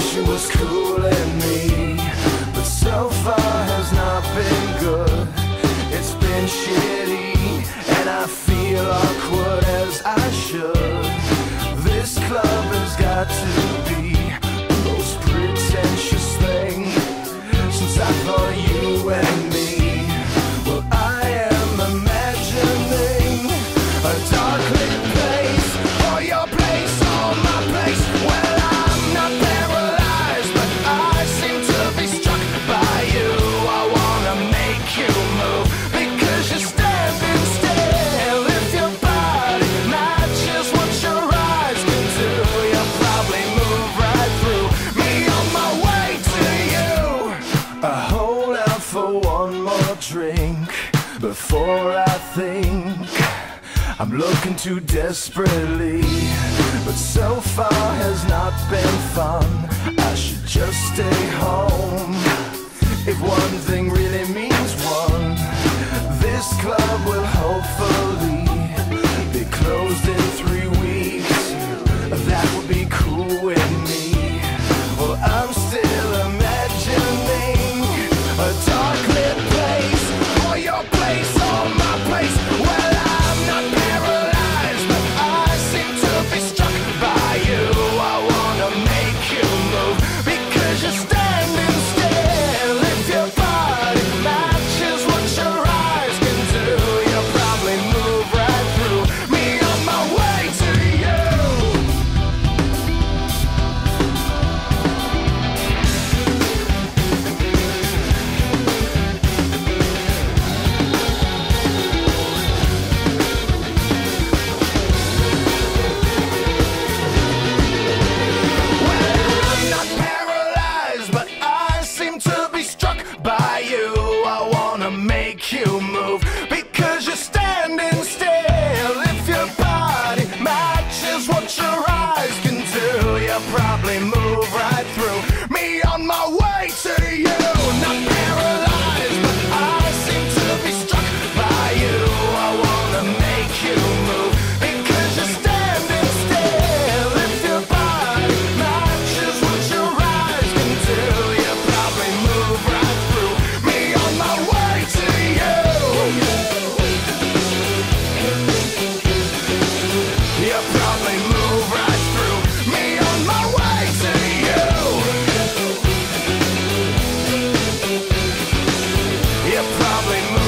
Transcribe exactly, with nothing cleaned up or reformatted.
wish it was cooling me, but so far has not been good. It's been shitty, and I feel awkward as I should. This club has got to be the most pretentious thing since I thought you and me. Well, I am imagining a dark lit place, or your place, or my place. Well, I'm not paralyzed, but I seem to be struck by you. I wanna make you move because you're standing still. If your body matches what your eyes can do, you'll probably move right through me on my way to you. I hold out for one more drink before I think I'm looking too desperately, but so far has not been fun. I should just stay home. If one thing really means one, this club will hopefully be closed in three weeks. That would be cool with me. Well, I'm still imagining a dark lit place, or your place, or my place. Well, I'm not paralyzed, but I seem to be struck by you. I wanna make you move because you're standing still. If your body matches what your eyes can do, you'll probably move right through me on my way to you. I'm not paralyzed, but I seem to be struck by you. I wanna make you move because you're standing still. If your body matches what your eyes can do, you'll probably move right through me on my way to you. Not paralyzed, but I seem to be struck by you. I wanna make you move because you're standing still. If your body matches what your eyes can do, you'll probably move right through me on my way to you. You'll probably move right through me on my way to you. You'll probably move